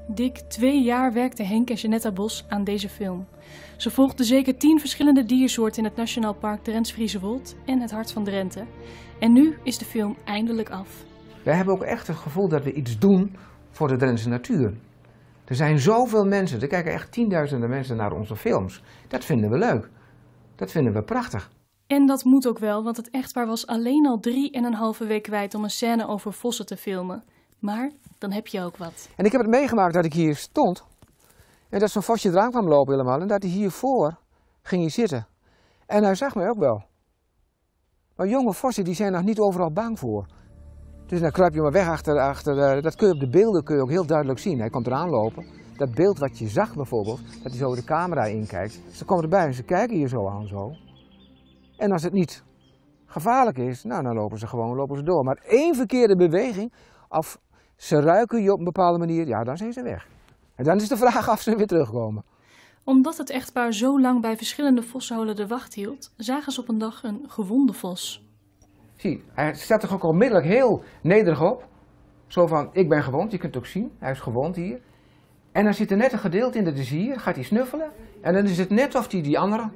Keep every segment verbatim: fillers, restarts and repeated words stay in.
Dik twee jaar werkte Henk en Jeanetta Bos aan deze film. Ze volgden zeker tien verschillende diersoorten in het Nationaal Park Drents-Friese Wold en het Hart van Drenthe. En nu is de film eindelijk af. Wij hebben ook echt het gevoel dat we iets doen voor de Drentse natuur. Er zijn zoveel mensen, er kijken echt tienduizenden mensen naar onze films. Dat vinden we leuk. Dat vinden we prachtig. En dat moet ook wel, want het echtpaar was alleen al drie en een halve week kwijt om een scène over vossen te filmen. Maar dan heb je ook wat. En ik heb het meegemaakt dat ik hier stond. En dat zo'n vosje eraan kwam lopen helemaal. En dat hij hiervoor ging hier zitten. En hij zag mij ook wel. Maar jonge vossen die zijn nog niet overal bang voor. Dus dan kruip je maar weg achter, achter, dat kun je op de beelden kun je ook heel duidelijk zien. Hij komt eraan lopen. Dat beeld wat je zag bijvoorbeeld, dat hij zo de camera inkijkt. Ze komen erbij en ze kijken hier zo aan zo. En als het niet gevaarlijk is, nou dan lopen ze gewoon lopen ze door. Maar één verkeerde beweging, of ze ruiken je op een bepaalde manier, ja dan zijn ze weg. En dan is de vraag of ze weer terugkomen. Omdat het echtpaar zo lang bij verschillende vossenholen de wacht hield, zagen ze op een dag een gewonde vos. Zie, hij staat er ook onmiddellijk heel nederig op. Zo van, ik ben gewond, je kunt het ook zien, hij is gewond hier. En dan zit er net een gedeelte in, dat is hier, gaat hij snuffelen. En dan is het net of hij die andere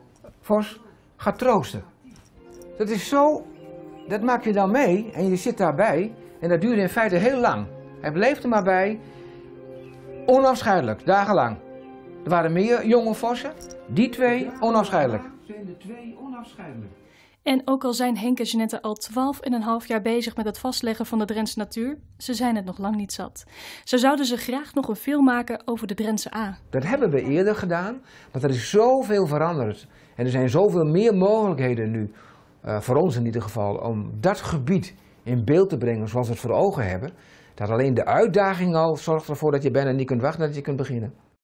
vos gaat troosten. Dat is zo, dat maak je dan mee en je zit daarbij. En dat duurde in feite heel lang. Hij bleef er maar bij, onafscheidelijk, dagenlang. Er waren meer jonge vossen, die twee onafscheidelijk. Zijn de twee onafscheidelijk. En ook al zijn Henk en Jeanetta al twaalf en een half jaar bezig met het vastleggen van de Drentse natuur, ze zijn het nog lang niet zat. Zo zouden ze graag nog een film maken over de Drentse Aa. Dat hebben we eerder gedaan, want er is zoveel veranderd. En er zijn zoveel meer mogelijkheden nu, uh, voor ons in ieder geval, om dat gebied in beeld te brengen zoals we het voor ogen hebben. Dat alleen de uitdaging al zorgt ervoor dat je bijna niet kunt wachten dat je kunt beginnen.